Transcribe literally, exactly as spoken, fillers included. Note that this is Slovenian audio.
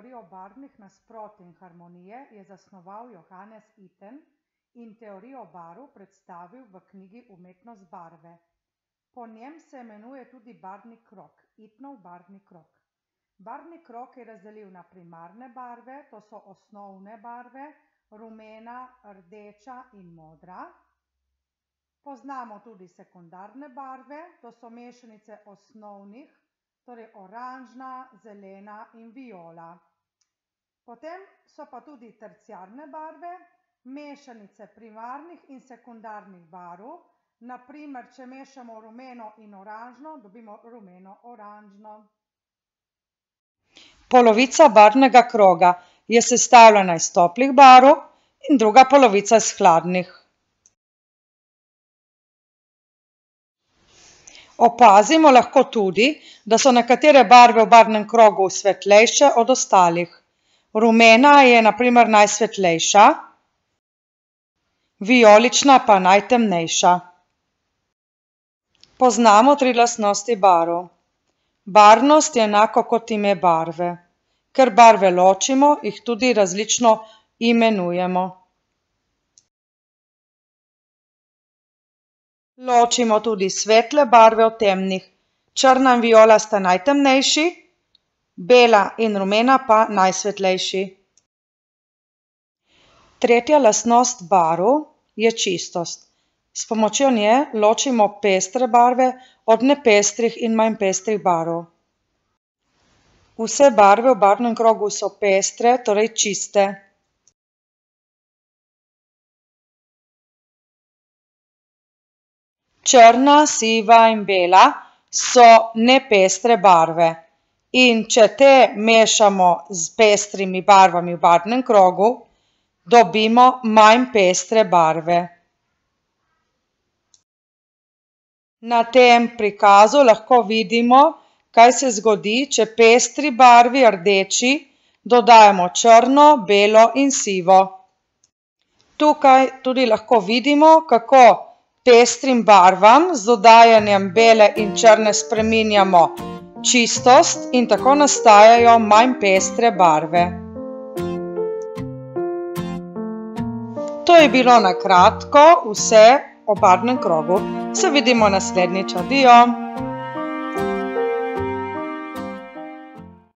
teorijo barvnih nasprotij in harmonije je zasnoval Johannes Itten in teorijo barv predstavil v knjigi Umetnost barve. Po njem se imenuje tudi barvni krog, Ittenov barvni krog. Barvni krog je razdelil na primarne barve, to so osnovne barve, rumena, rdeča in modra. Poznamo tudi sekundarne barve, to so mešanice osnovnih, torej oranžna, zelena in viola. Potem so pa tudi terciarne barve, mešanice primarnih in sekundarnih barv. Na primer, če mešamo rumeno in oranžno, dobimo rumeno-oranžno. Polovica barvnega kroga je sestavljena iz toplih barv in druga polovica iz hladnih. Opazimo lahko tudi, da so nekatere barve v barvnem krogu svetlejše od ostalih. Rumena je na primer najsvetlejša, vijolična pa najtemnejša. Poznamo tri lastnosti barv. Barvnost je enako kot ime barve. Ker barve ločimo, jih tudi različno imenujemo. Ločimo tudi svetle barve od temnih. Črna in viola sta najtemnejši, bela in rumena pa najsvetlejši. Tretja lastnost barv je čistost. S pomočjo nje ločimo pestre barve od nepestrih in manj pestrih barv. Vse barve v barvnem krogu so pestre, torej čiste. Črna, siva in bela so nepestre barve. In če te mešamo s pestrimi barvami v barvnem krogu, dobimo manj pestre barve. Na tem prikazu lahko vidimo, kaj se zgodi, če pestri barvi rdeči dodajamo črno, belo in sivo. Tukaj tudi lahko vidimo, kako pestrim barvam z dodajanjem bele in črne spreminjamo čistost in tako nastajajo manj pestre barve. To je bilo na kratko vse o barvnem krogu. Se vidimo naslednjič. Adijo!